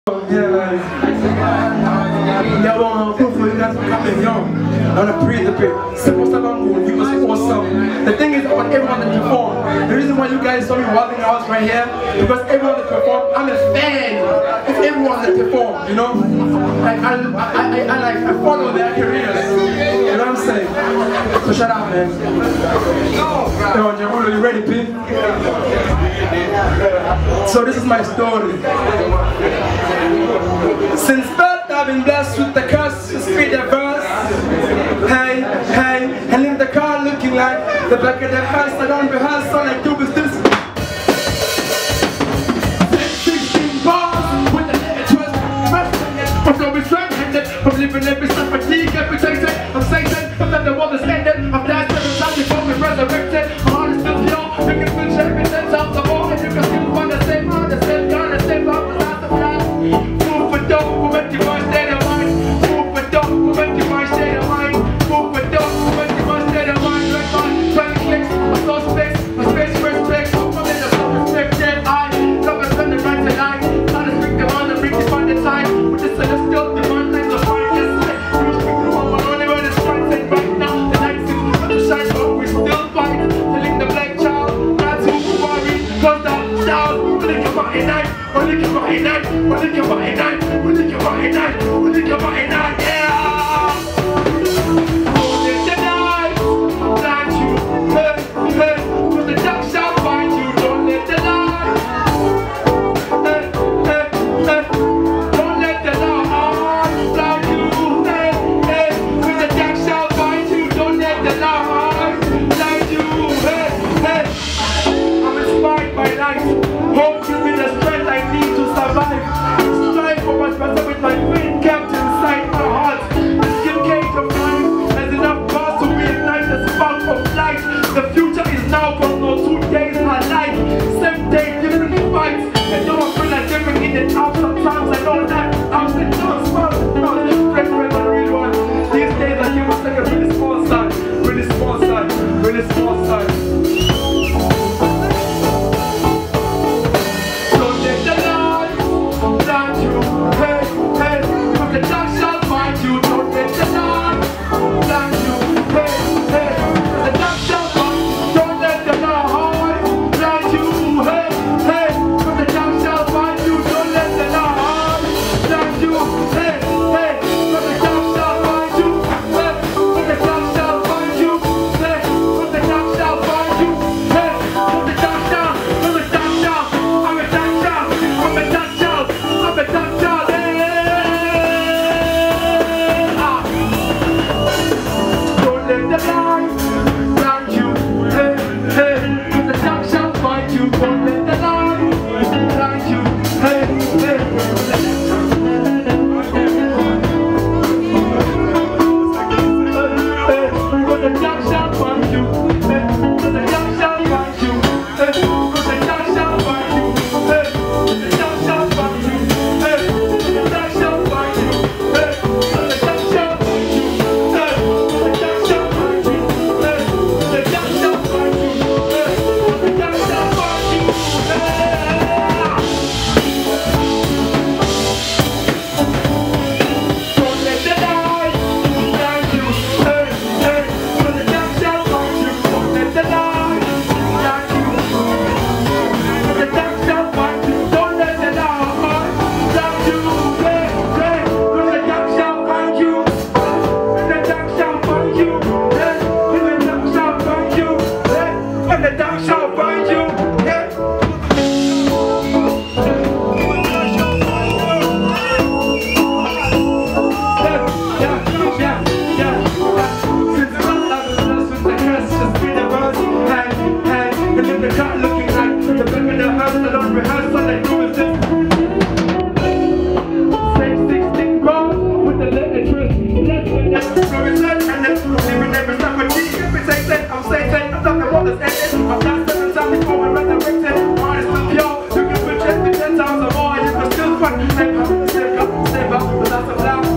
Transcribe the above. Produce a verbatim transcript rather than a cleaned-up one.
Yeah, man. Yeah, well, I'm good for you guys for coming, yo. I want to breathe a bit. Simple stuff, I'm good. You must be awesome. The thing is, I want everyone to perform. The reason why you guys saw me walking the house right here, because everyone that perform, I'm a fan of everyone that perform, you know? Like, I, I, I, I, like, I follow their careers. You know what I'm saying? So shut up, man. Yo, Jamulo, you ready, P? So this is my story. Since birth I've been blessed with the curse to speed the verse. Hey, hey, and in the car looking like the back of the hearse. I don't rehearse, all I do is this. sixteen bars with a little twist. I'm so restrained from living every step fatigue, every taste. I'm Satan, I'm not the one that's ended. I'm died seven times before we resurrected. My heart is still pure, we can feel every sense of the more. And you can still find the same heart, the same gun, the same heart, the last of life. Move for dope, we'll make you my state of mind. Move for dope, we'll make you my state of mind. Move for dope, we'll make you my state of mind. Red line, twenty clicks, my soul space, my space first flex. I'm in the self-respected eye. Love and spend the right tonight. Trying to speak the mind and bring you find the time. With this celestial divine lines of fire, yes, you speak through one one only when it's right. And right now, the night seems to shine, but we still fight. Telling the black child, not to worry. Cause down, down, only come out at night. Only come out at night. Only come out at night. Only come out at night. Only come out at night. Yeah. Only the night, blind you. Hey, hey. Cause the dark shall find you. Don't let the light. Hey, hey, hey. Don't let the light blind you. Hey, hey. Cause the dark shall find you. Don't let the light blind you. Hey, hey. I'm inspired by light. Hope gives me the strength I need to survive. Strive for what's better with my brain kept inside my heart. The skill cage of life has enough power to reignite the spark of light. The future is now, but no two days are alike. Same day, different fights. And though I feel like living in the out sometimes, I know that I'm still doing smart. Friend, friend, a real one. These days I give us like a really small side, really small side, really small side. Step up, step up, without a doubt.